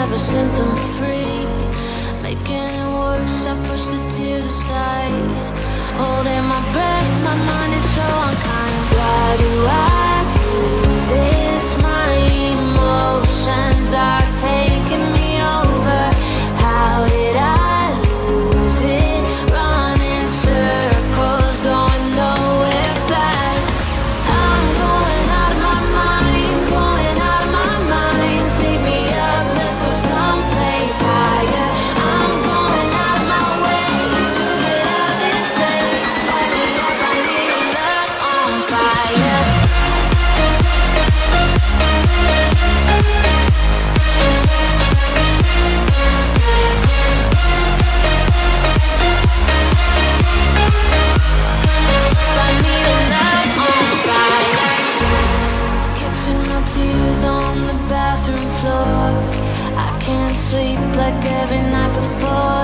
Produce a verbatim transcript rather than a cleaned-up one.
never symptom free. Making it worse, I push the tears aside. Holding my breath, my mind is so unkind. Why do I do this? My emotions are taking me over. How did I lose it? Running circles, going nowhere fast. I'm going out of my mind, going out of my mind. Take me up, let's go someplace higher. I'm going out of my way to get out of this place. Light me up, I need love on fire. I need a love on fire. Catching my tears on the bathroom floor. I can't sleep like every night before.